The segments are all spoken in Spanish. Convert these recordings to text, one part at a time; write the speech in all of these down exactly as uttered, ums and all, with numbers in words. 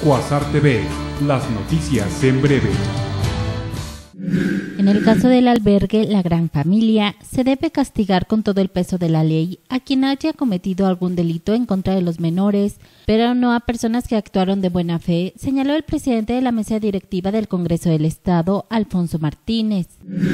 Quasar T V, las noticias en breve. En el caso del albergue La Gran Familia, se debe castigar con todo el peso de la ley a quien haya cometido algún delito en contra de los menores, pero no a personas que actuaron de buena fe, señaló el presidente de la mesa directiva del Congreso del Estado, Alfonso Martínez.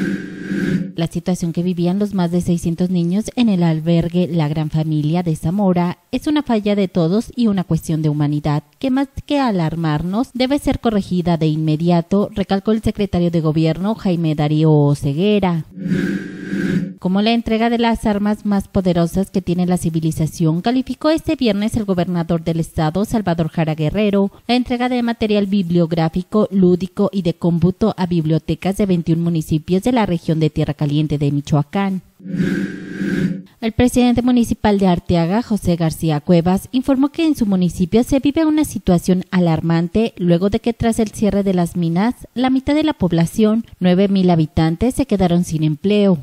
La situación que vivían los más de seiscientos niños en el albergue La Gran Familia de Zamora es una falla de todos y una cuestión de humanidad que, más que alarmarnos, debe ser corregida de inmediato, recalcó el secretario de Gobierno, Jaime Darío Oseguera. Como la entrega de las armas más poderosas que tiene la civilización, calificó este viernes el gobernador del estado, Salvador Jara Guerrero, la entrega de material bibliográfico, lúdico y de cómputo a bibliotecas de veintiún municipios de la región de Tierra Caliente de Michoacán. El presidente municipal de Arteaga, José García Cuevas, informó que en su municipio se vive una situación alarmante luego de que tras el cierre de las minas, la mitad de la población, nueve mil habitantes, se quedaron sin empleo.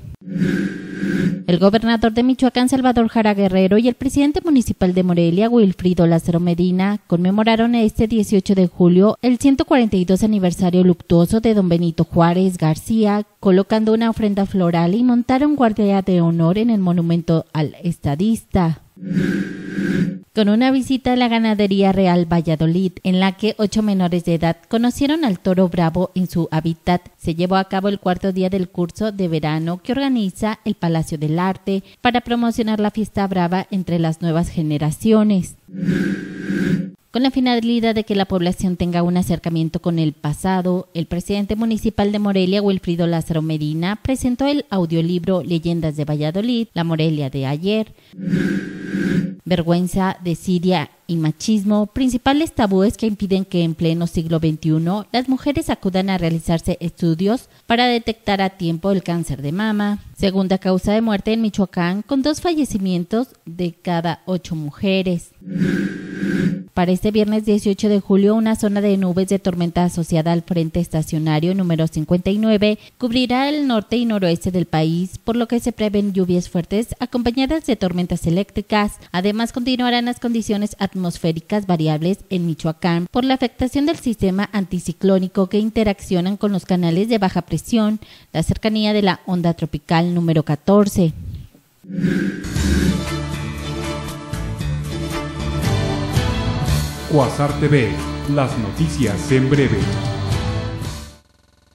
El gobernador de Michoacán, Salvador Jara Guerrero, y el presidente municipal de Morelia, Wilfrido Lázaro Medina, conmemoraron este dieciocho de julio el ciento cuarenta y dos aniversario luctuoso de don Benito Juárez García, colocando una ofrenda floral y montaron guardia de honor en el monumento al estadista. Con una visita a la Ganadería Real Valladolid, en la que ocho menores de edad conocieron al toro bravo en su hábitat, se llevó a cabo el cuarto día del curso de verano que organiza el Palacio del Arte para promocionar la fiesta brava entre las nuevas generaciones. Con la finalidad de que la población tenga un acercamiento con el pasado, el presidente municipal de Morelia, Wilfrido Lázaro Medina, presentó el audiolibro Leyendas de Valladolid, la Morelia de ayer. Vergüenza, desidia y machismo, principales tabúes que impiden que en pleno siglo veintiuno las mujeres acudan a realizarse estudios para detectar a tiempo el cáncer de mama, segunda causa de muerte en Michoacán, con dos fallecimientos de cada ocho mujeres. Para este viernes dieciocho de julio, una zona de nubes de tormenta asociada al frente estacionario número cincuenta y nueve cubrirá el norte y noroeste del país, por lo que se prevén lluvias fuertes acompañadas de tormentas eléctricas. Además, continuarán las condiciones atmosféricas variables en Michoacán por la afectación del sistema anticiclónico que interaccionan con los canales de baja presión, la cercanía de la onda tropical número catorce. Quasar T V, las noticias en breve.